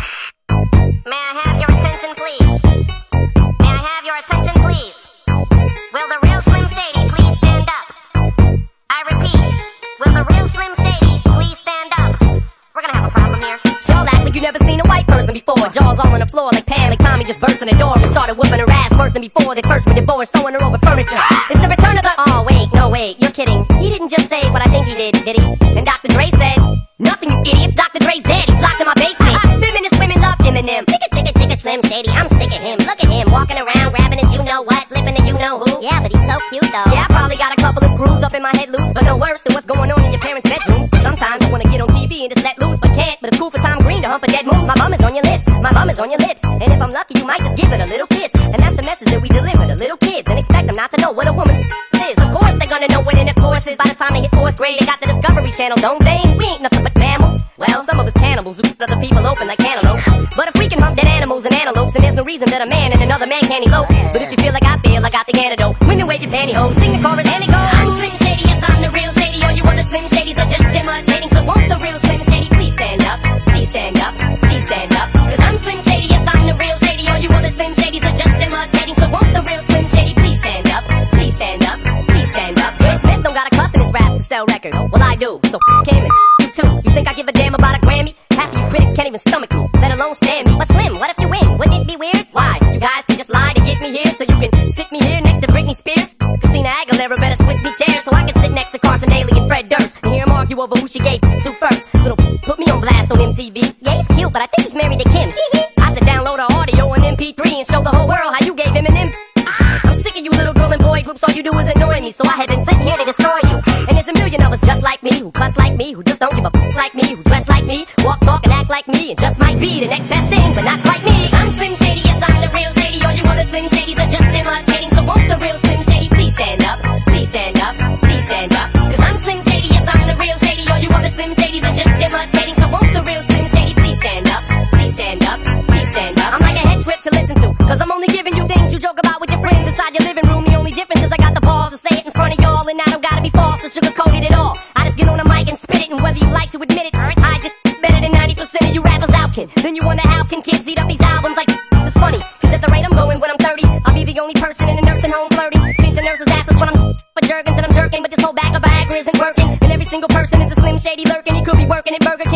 May I have your attention, please? May I have your attention, please? Will the real Slim Shady please stand up? I repeat, will the real Slim Shady please stand up? We're gonna have a problem here. Y'all act like you never seen a white person before. Jaws all on the floor like Pam, like Tommy just burst in the door and started whooping her ass worse than before. They first were divorced, throwing her over furniture. It's the return of the... Oh, wait, no, wait, you're kidding. He didn't just say what I think he did he? And Dr. Dre said, nothing, you idiots. Dr. Dre's dead. He's locked in my basement. Feminist women love Eminem. Chicka, Slim Shady, I'm sick of him. Look at him, walking around, grabbing his you-know-what, flipping the you-know-who. Yeah, but he's so cute, though. Yeah, I probably got a couple of screws up in my head loose, but no worse than what's going on in your parents' bedrooms. Sometimes you wanna get on TV and just let loose, but can't. But it's cool for Tom Green to hump a dead moose. My bum is on your lips, my bum is on your lips. And if I'm lucky, you might just give it a little kiss. And that's the message that we deliver to little kids, and expect them not to know what a woman is. Of course they're gonna know what intercourse is. By the time they hit 4th grade, they got the Discovery Channel, don't they? We ain't nothing but mammals. Well, some of us cannibals who keep other people open like cantaloupes. But if we can hump dead animals and antelopes, then there's no reason that a man and another man can't elope. But if you feel like I feel, I got the antidote. Women wave your pantyhose, sing the chorus and it goes. I'm Slim Shady, yes, I'm the real Shady. All you other Slim Shadys are just imitating. So won't the real Slim Shady please stand up? Please stand up, please stand up. Cause I'm Slim Shady, yes, I'm the real Shady. All you other Slim Shadys are just imitating. So won't the real Slim Shady please stand up? Please stand up, please stand up. Will Smith don't got a cuss in his rap to sell records. Well, I do, so him and you too. You think I give a damn about a Grammy? Half of you critics can't even stomach me, let alone stand me. But Slim, what if you win? Wouldn't it be weird? Why? You guys can just lie to get me here, so you can sit me here next to Britney Spears? Christina Aguilera better switch me chairs so I can sit next to Carson Daly and Fred Durst and hear them argue over who she gave to first. So don't put me on blast on MTV. Yeah, he's cute, but I think he's married to Kim. I should download her audio on MP3 and show the whole world how you gave him an M. I'm sick of you little girl and boy groups, all you do is annoy me, so I have been sitting here to destroy you. And there's a million of us just like me, who cuss like me, who just don't give a f like me, who dress like me, walk, talk, and act like me, and just might be the next best thing, but not quite me. I'm Slim Shady, yes, I'm the real Shady. All you other Slim Shadys are just imitating. So won't the real Slim Shady please stand up? Please stand up, please stand up. Cause I'm Slim Shady, yes, I'm the real Shady. All you other Slim Shadys are just imitating. So won't the real Slim Shady please stand up? Please stand up, please stand up. I'm like a head trip to listen to, cause I'm only giving you things you joke about with your friends inside your living room. The only difference is I got the balls to say it in front of y'all, and I don't gotta be false or sugarcoated at all. I just get on the mic and spit it, and whether you like to admit it, I just better than 90% of you rappers out, kid. Then you wonder how can kids eat up these albums like it's funny, cause at the rate I'm going when I'm 30, I'll be the only person in a nursing home flirting. Pinch the nurse's asses when I'm for Jergens and I'm jerking, but this whole bag of Viagra isn't working, and every single person is a Slim Shady lurking. He could be working at Burger King